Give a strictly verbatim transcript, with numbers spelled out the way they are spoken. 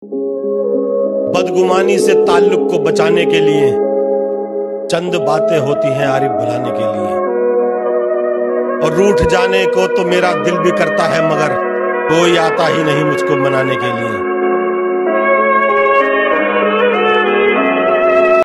बदगुमानी से ताल्लुक को बचाने के लिए चंद बातें होती हैं आरिफ भुलाने के लिए। और रूठ जाने को तो मेरा दिल भी करता है, मगर कोई आता ही नहीं मुझको मनाने के लिए।